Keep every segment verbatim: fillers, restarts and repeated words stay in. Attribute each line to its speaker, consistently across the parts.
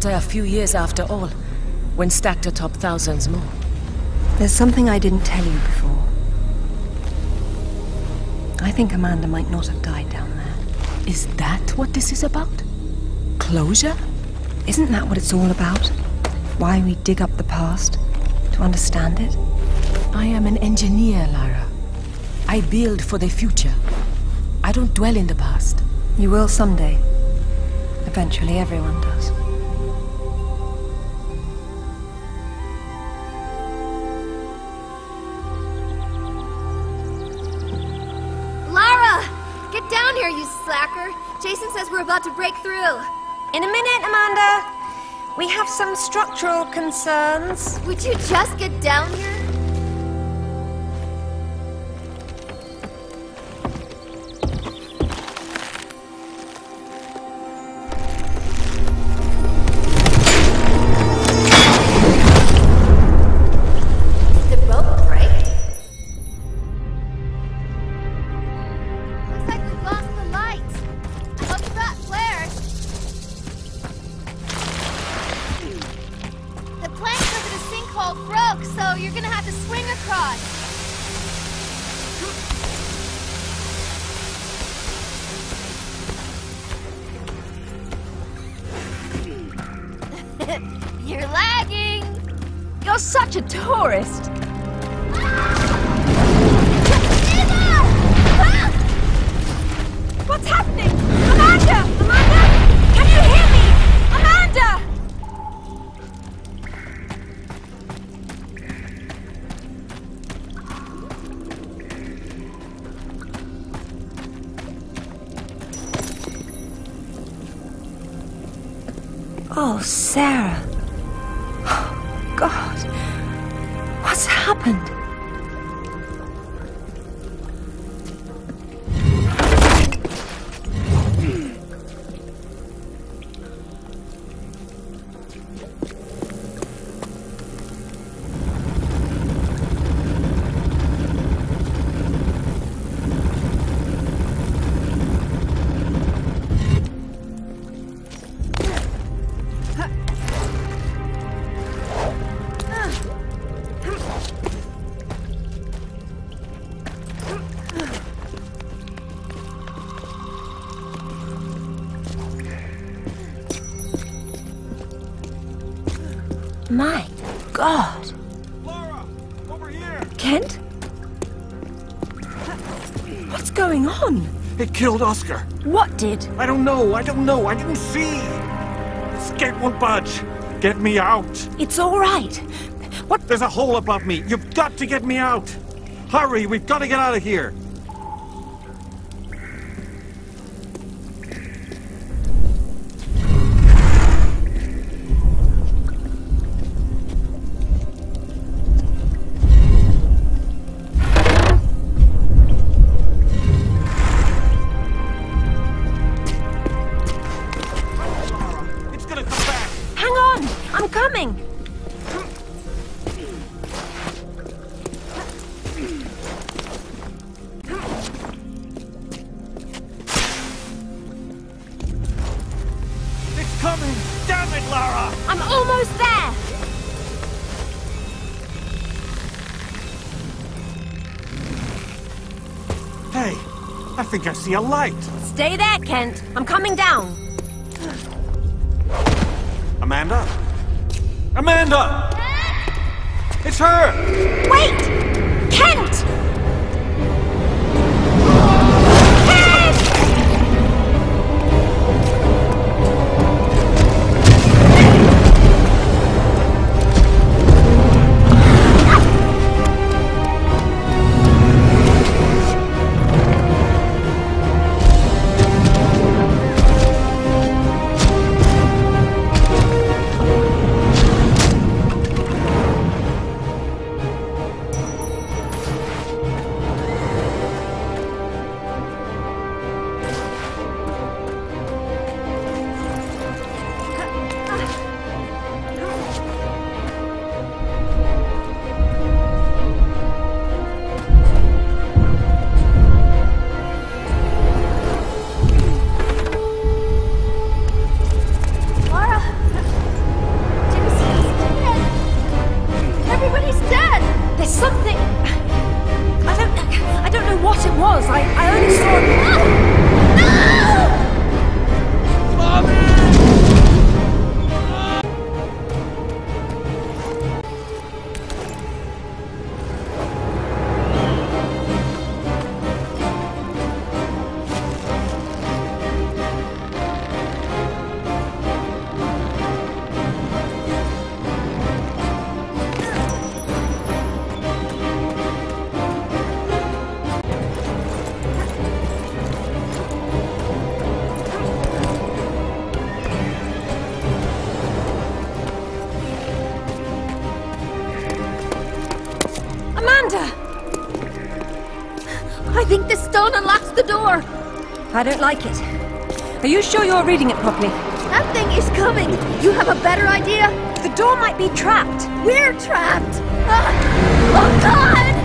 Speaker 1: matter a few years after all, when stacked atop thousands more.
Speaker 2: There's something I didn't tell you before. I think Amanda might not have died down there.
Speaker 1: Is that what this is about? Closure?
Speaker 2: Isn't that what it's all about? Why we dig up the past? To understand it?
Speaker 1: I am an engineer, Lara. I build for the future. I don't dwell in the past.
Speaker 2: You will someday. Eventually, everyone does.
Speaker 3: Lara! Get down here, you slacker! Jason says we're about to break through.
Speaker 4: In a minute, Amanda. We have some structural concerns.
Speaker 3: Would you just get down here? You're lagging!
Speaker 4: You're such a tourist! What's happening? Amanda! Amanda! Can you hear me? Amanda!
Speaker 2: Oh, Sarah. Oh, God. What's happened? My God!
Speaker 5: Lara! Over here!
Speaker 2: Kent? What's going on?
Speaker 5: It killed Oscar.
Speaker 2: What did?
Speaker 5: I don't know, I don't know, I didn't see! This gate won't budge. Get me out!
Speaker 2: It's all right. What?
Speaker 5: There's a hole above me. You've got to get me out! Hurry, we've got to get out of here!
Speaker 2: I'm coming!
Speaker 5: It's coming! Damn it, Lara!
Speaker 4: I'm almost there!
Speaker 5: Hey, I think I see a light!
Speaker 4: Stay there, Kent. I'm coming down.
Speaker 5: Amanda? Amanda! It's her!
Speaker 4: Wait! Kent! only saw...
Speaker 3: I think this stone unlocks the door.
Speaker 4: I don't like it. Are you sure you're reading it properly?
Speaker 3: That thing is coming. You have a better idea?
Speaker 4: The door might be trapped.
Speaker 3: We're trapped. Ah! Oh, God!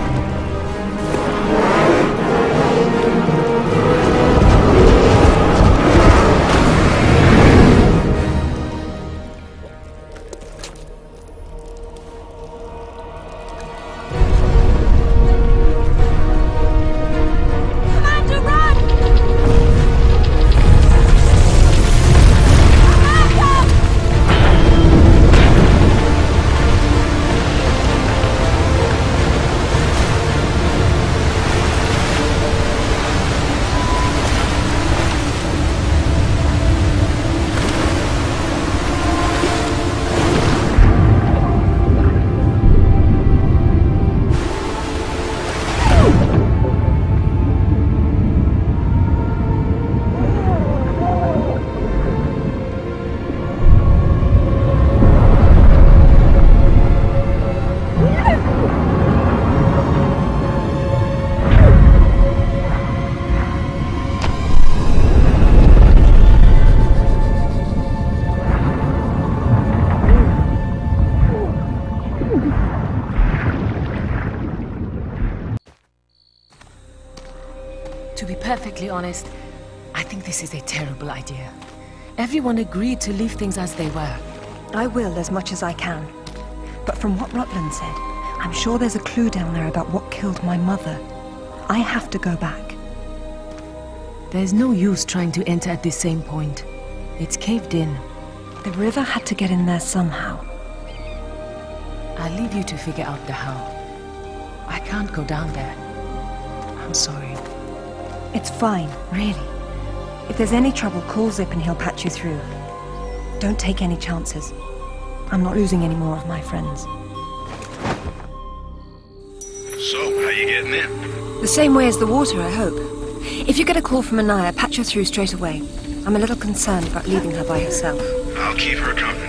Speaker 1: To be perfectly honest, I think this is a terrible idea. Everyone agreed to leave things as they were.
Speaker 2: I will as much as I can. But from what Rutland said, I'm sure there's a clue down there about what killed my mother. I have to go back.
Speaker 1: There's no use trying to enter at the same point. It's caved in.
Speaker 2: The river had to get in there somehow.
Speaker 1: I'll leave you to figure out the how. I can't go down there. I'm sorry.
Speaker 2: It's fine, really. If there's any trouble, call Zip and he'll patch you through. Don't take any chances. I'm not losing any more of my friends.
Speaker 6: So, how you getting in?
Speaker 2: The same way as the water, I hope. If you get a call from Anaya, patch her through straight away. I'm a little concerned about leaving her by herself.
Speaker 6: I'll keep her company.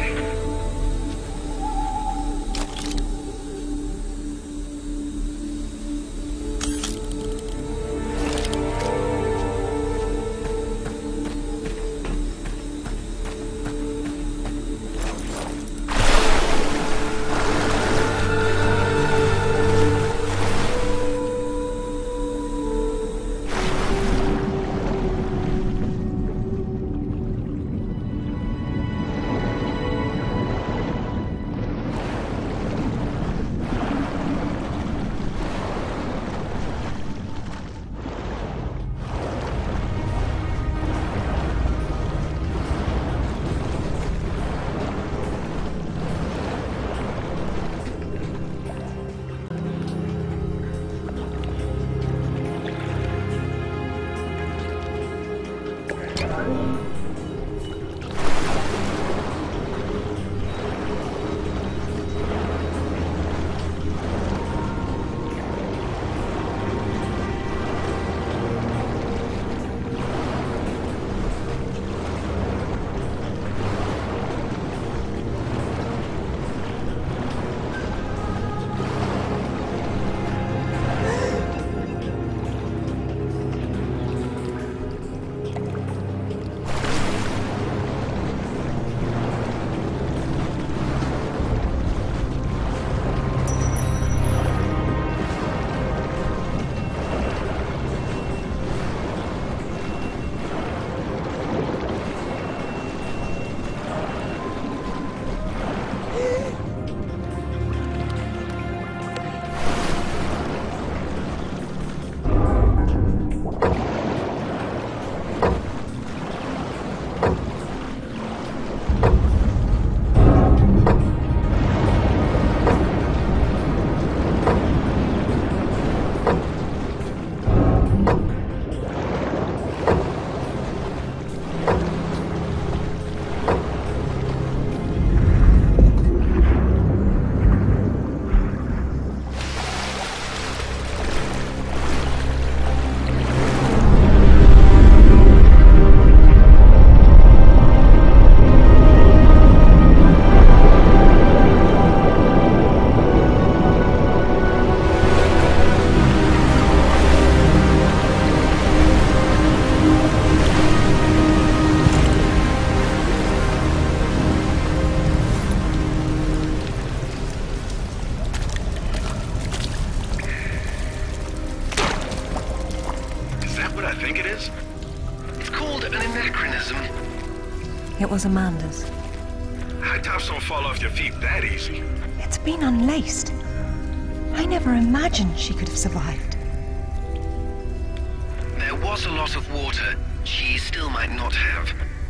Speaker 7: An anachronism.
Speaker 2: It was Amanda's.
Speaker 6: High tops don't fall off your feet that easy.
Speaker 2: It's been unlaced. I never imagined she could have survived.
Speaker 7: There was a lot of water. She still might not have.